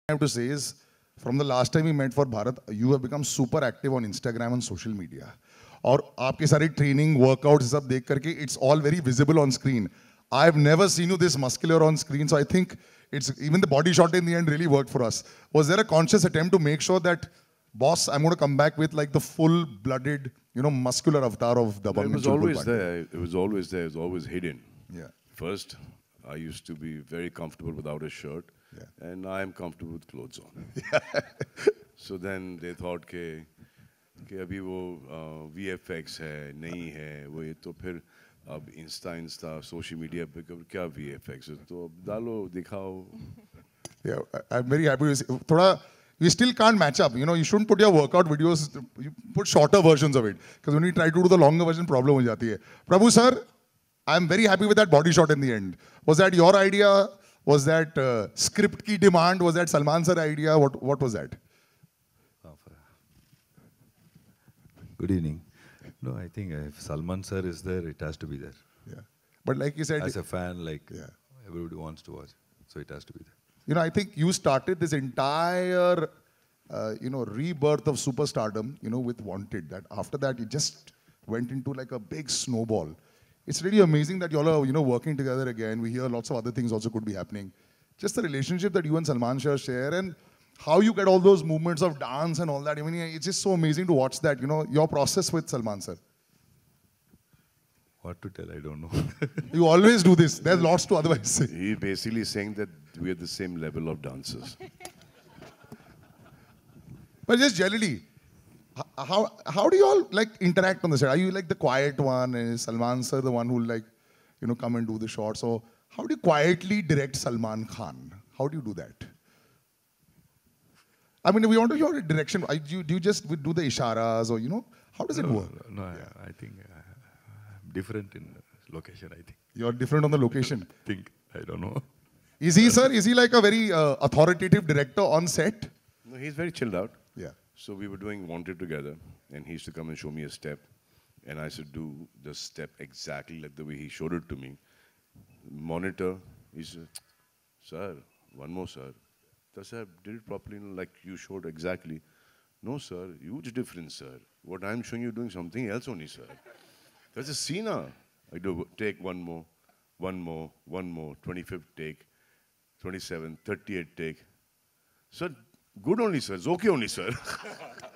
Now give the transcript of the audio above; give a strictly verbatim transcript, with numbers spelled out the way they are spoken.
I have to say is, from the last time we met for Bharat, you have become super active on Instagram and social media. और आपके सारे training, workouts सब देख करके, it's all very visible on screen. I've never seen you this muscular on screen, so I think it's even the body shot in the end really worked for us. Was there a conscious attempt to make sure that, boss, I'm going to come back with like the full-blooded, you know, muscular avatar of Dabangg? It was always there. It was always there. It was always hidden. Yeah. First, I used to be very comfortable without a shirt, yeah. and I am comfortable with clothes on. Yeah. So then they thought कि कि अभी वो V F X है, नहीं है, वो ये तो फिर अब इंस्टा इंस्टा सोशल मीडिया पे क्या V F X है, तो अब डालो दिखाओ. Yeah, I'm very happy. थोड़ा you still can't match up. You know, you shouldn't put your workout videos. You put shorter versions of it, because when you try to do the longer version, problem हो जाती है. Prabhu sir, I'm very happy with that body shot in the end. Was that your idea? Was that uh, script ki demand? Was that Salman sir idea? What what was that? Good evening. No, I think if Salman sir is there, it has to be there. Yeah. But like you said, as a fan, like yeah. everybody wants to watch, so it has to be there. You know, I think you started this entire, uh, you know, rebirth of superstardom, you know, with Wanted. That after that, it just went into like a big snowball. It's really amazing that you all are, you know, working together again. We hear lots of other things also could be happening. Just the relationship that you and Salman Shah share, and how you get all those movements of dance and all that. I mean, it's just so amazing to watch that, you know, your process with Salman sir. What to tell, I don't know. You always do this. There's lots to otherwise say. He's basically saying that we're the same level of dancers. But just generally, how, how do you all like interact on the set? Are you like the quiet one? And is Salman sir the one who like, you know, come and do the shots? So how do you quietly direct Salman Khan? How do you do that? I mean, we want to hear a direction. Do you, do you just do the isharas, or, you know, how does no, it work? No, yeah. I, I think uh, I'm different in location, I think. You're different on the location? I think, I don't know. Is he, sir, is he like a very uh, authoritative director on set? No, he's very chilled out. Yeah. So we were doing Wanted together, and he used to come and show me a step, and I used to do the step exactly like the way he showed it to me. Monitor, he said, sir, one more, sir. Sir, did it properly, like you showed exactly. No, sir, huge difference, sir. What I'm showing you doing something else only, sir. There's a scene. I do take one more, one more, one more, twenty-fifth take, twenty-seventh, thirty-eighth take. Sir, good only, sir. It's okay only, sir.